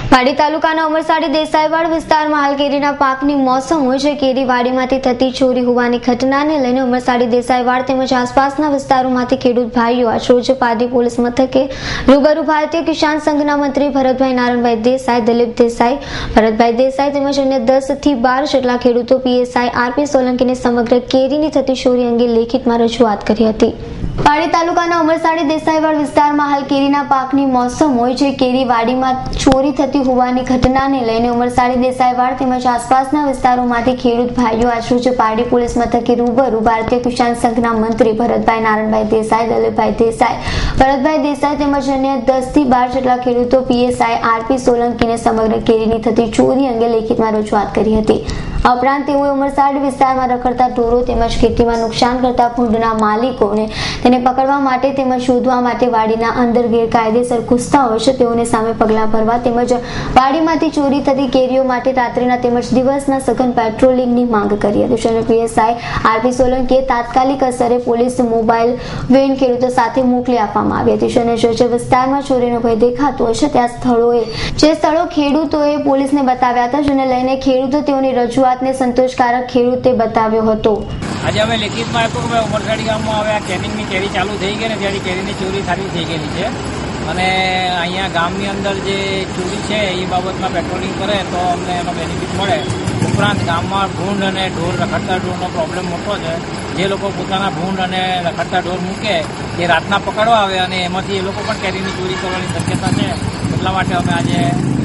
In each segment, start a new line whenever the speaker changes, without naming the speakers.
પાડી તાલુકાના અમરસાડી દેસાઈવાડ વિસ્તારમાં હાલ કેરીના પાકની મોસમ હોય છે. કેરી વાડીમાંથી થતી ચોરી હોવાની ઘટનાને લઈને અમરસાડી દેસાઈવાડ તેમજ આસપાસના વિસ્તારોમાંથી ખેડૂત ભાઈઓ આજરોજ પારડી પોલીસ મથકે રૂબરૂ ભારતીય કિસાન સંઘના મંત્રી ભરતભાઈ નારણભાઈ દેસાઈ, દિલીપ દેસાઈ, ભરતભાઈ દેસાઈ તેમજ અન્ય 10 થી 12 જેટલા ખેડૂતો પીએસઆઈ આરપી સોલંકીને સમગ્ર કેરીની થતી ચોરી અંગે લેખિતમાં રજૂઆત કરી હતી. પાડી તાલુકાના અમરસાડી દેસાઈવાડ વિસ્તારમાં હાલ કેરીના પાકની મોસમ હોય છે. કેરી વાડીમાં ચોરી થતી હોવાની ઘટનાને લઈને અમરસાડી દેસાઈવાડ તેમજ આસપાસના વિસ્તારોમાંથી ખેડૂત ભાઈઓ આજરોજ પારડી પોલીસ મથકે રૂબરૂ ભારતીય કિસાન સંઘના મંત્રી ભરતભાઈ નારણભાઈ દેસાઈ, દિલીપભાઈ દેસાઈ, ભરતભાઈ દેસાઈ તેમજ અન્ય 10 થી 12 જેટલા ખેડૂતો પીએસઆઈ આરપી સોલંકીને સમગ્ર કેરીની થતી ચોરી અંગે લેખિતમાં રજૂઆત કરી હતી. આ ઉપરાંત તેઓએ અમરસાડી વિસ્તારમાં રખડતા ઢોરો તેમજ ખેતીમાં નુકસાન કરતા ભૂંડના માલિકોને તેને પકડવા માટે તેમજ શોધવા માટે વાડીના અંદર ગેરકાયદેસર ઘૂસતા હોય છે તેઓને સામે પગલાં ભરવા તેમજ વાડીમાંથી ચોરી થતી કેરીઓ માટે રાત્રિના તેમજ દિવસના સઘન પેટ્રોલિંગની માંગ કરી હતી. પીએસઆઈ આરપી સોલંકીએ તાત્કાલિક અસરે પોલીસ મોબાઈલ વેન ખેડૂતો સાથે મોકલી આપવામાં આવી હતી. અને જે વિસ્તારમાં ચોરીનો ભય દેખાતો હોય છે ત્યાં જે સ્થળો ખેડૂતોએ પોલીસને બતાવ્યા હતા જેને લઈને ખેડૂતો તેઓની રજૂઆતને સંતોષકારક ખેડૂતે બતાવ્યો હતો.
આજે અમે લેખિતમાં આપ્યું કે ઉમરસાડી ગામમાં હવે આ કેનિંગની કેરી ચાલુ થઈ ગઈ ને ત્યારે કેરીની ચોરી સારી થઈ ગયેલી છે અને અહીંયા ગામની અંદર જે ચોરી છે એ બાબતમાં પેટ્રોલિંગ કરે તો અમને એનો બેનિફિટ મળે. ઉપરાંત ગામમાં ભૂંડ અને ઢોર રખડતા ઢોરનો પ્રોબ્લેમ મોટો છે. જે લોકો પોતાના ભૂંડ અને રખડતા ઢોર મૂકે એ રાતના પકડવા આવે અને એમાંથી એ લોકો પણ કેરીની ચોરી કરવાની શક્યતા છે. એટલા માટે અમે આજે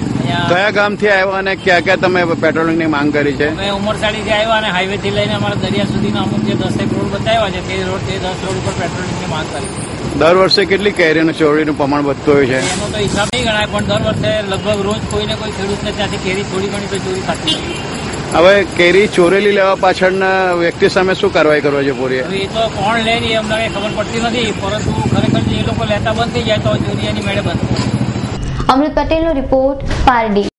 કયા ગામથી આવ્યા અને ક્યાં ક્યાં તમે પેટ્રોલિંગની માંગ કરી છે?
અમે ઉમરસાડીથી આવ્યા અને હાઈવે થી લઈને અમારા દરિયા સુધીના અમુક જે 10 રોડ બતાવ્યા છે તે 10 રોડ ઉપર પેટ્રોલિંગની માંગ કરી.
દર વર્ષે કેટલી કેરીની ચોરીનું પ્રમાણ વધતું હોય છે?
એનો તો હિસાબ નહીં ગણાય પણ દર વર્ષે લગભગ રોજ કોઈને કોઈ ખેડૂતને ત્યાંથી કેરી થોડી ઘણી તો ચોરી થતી હોય.
હવે કેરી ચોરેલી લેવા પાછળના વ્યક્તિ સામે શું કાર્યવાહી કરવા છે પૂરી?
એ તો કોણ લે એ અમને ખબર પડતી નથી પરંતુ ખરેખર જે લોકો લેતા બંધ થઈ જાય તો ચોરી એની મેળે બંધ.
અમૃત પટેલનો રિપોર્ટ, પારડી.